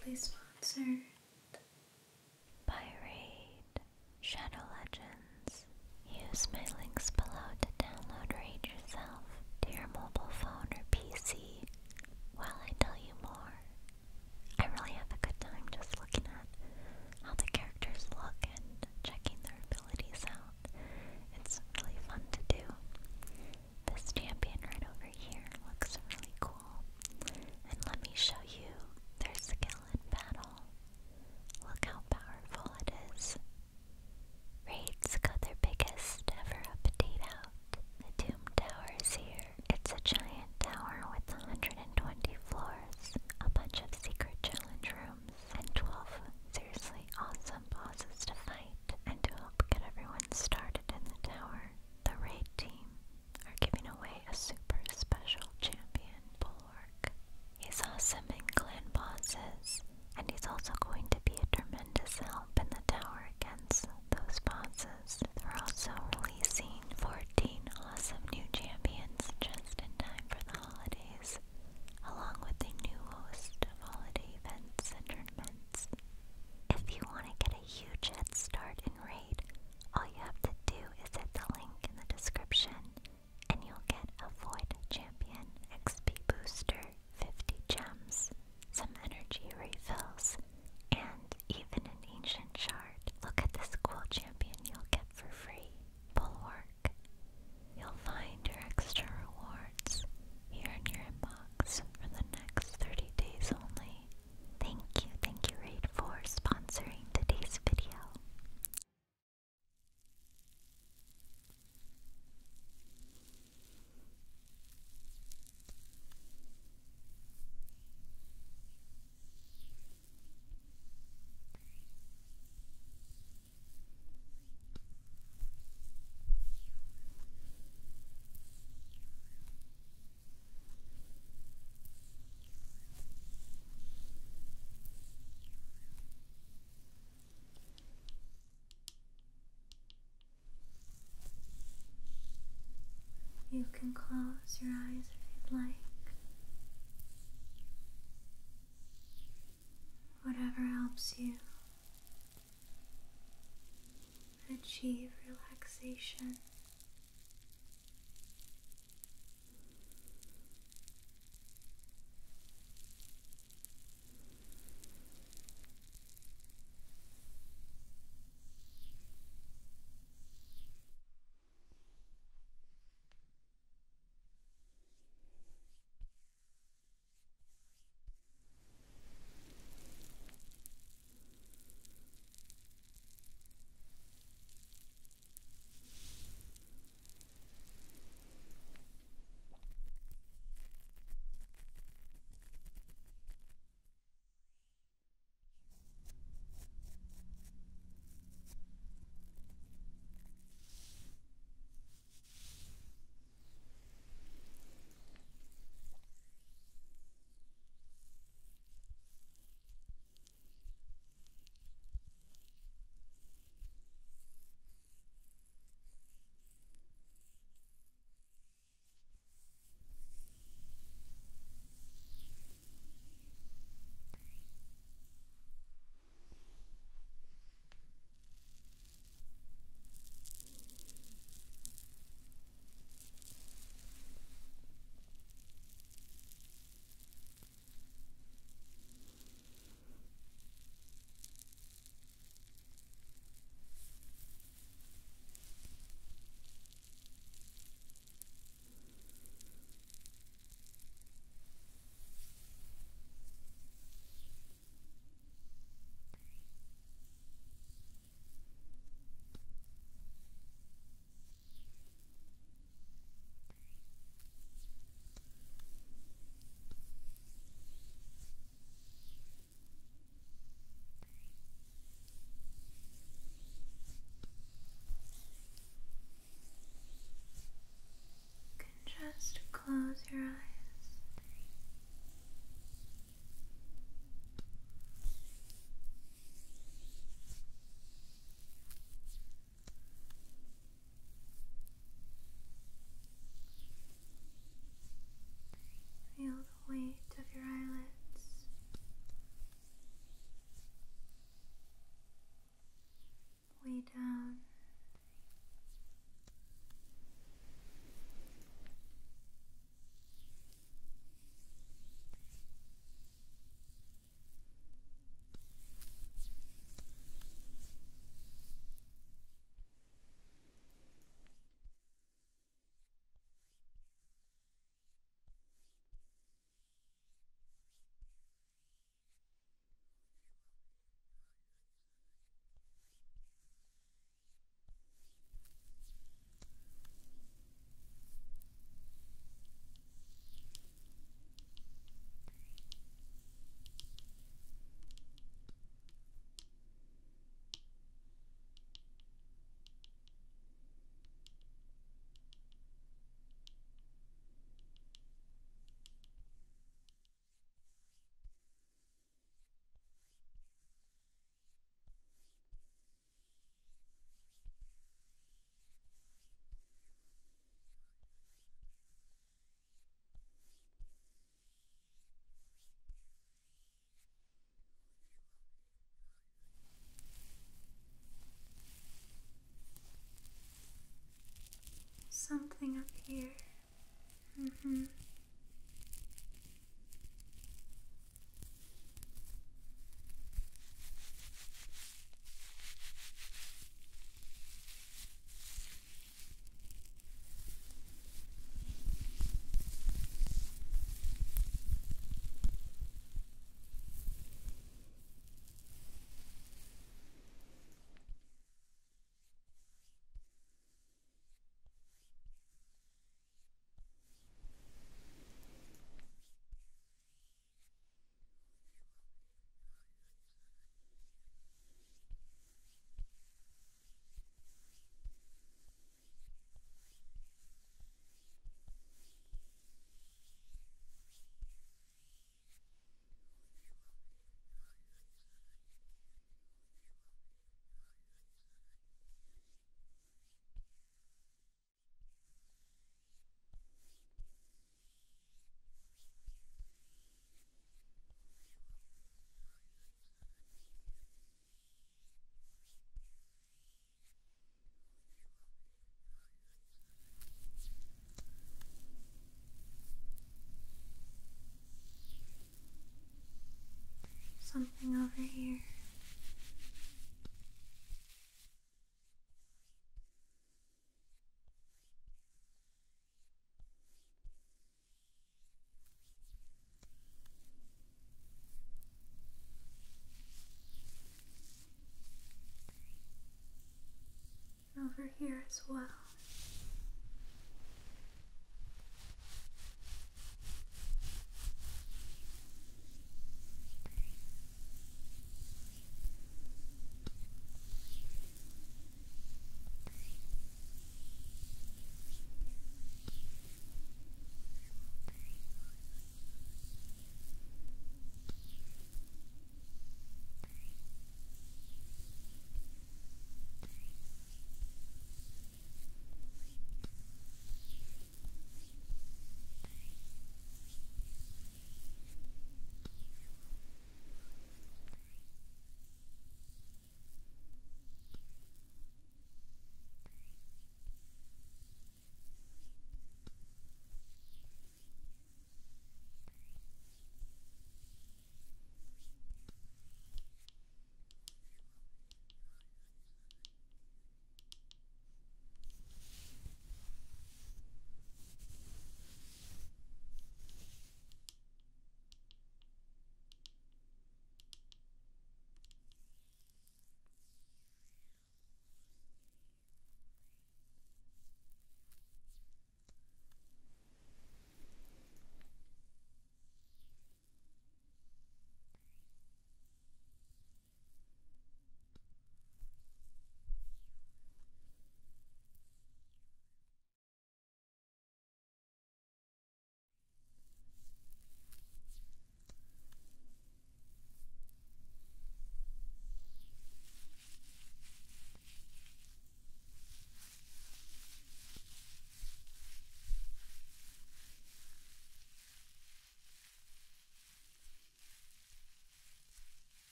proudly sponsored by Raid Shadow Legends. Use my links below to download Raid yourself to your mobile phone or PC while I tell you more. I really have a good time just looking at how the characters look and checking their abilities out. It's really fun to do. This champion right over here looks really cool. And let me show you their skill in battle. Look how powerful it is. Raids got their biggest ever update out. The Doom Tower is here. It's a giant tower with 120 floors, a bunch of secret challenge rooms, and 12 seriously awesome bosses to fight. And to help get everyone started in the tower, the Raid team are giving away a super special champion, Bulwark. He's awesome in clan bosses, and he's also going to be a tremendous help in the tower against those bosses. They're also releasing 14 awesome new champions just in time for the holidays, along with a new host of holiday events and tournaments. If you want to get a huge head start in Raid, all you have to do is hit the link in the description and you'll get a Void Champion XP booster, 50 gems, some energy refills, and even an ancient shard. Look at this cool champion you'll get for free, Bulwark. You'll find your extra rewards here in your inbox for the next 30 days only. Thank you Raid for sponsoring today's video. You can close your eyes if you'd like. Whatever helps you achieve relaxation. up here. Mm-hmm. Something over here. Over here as well.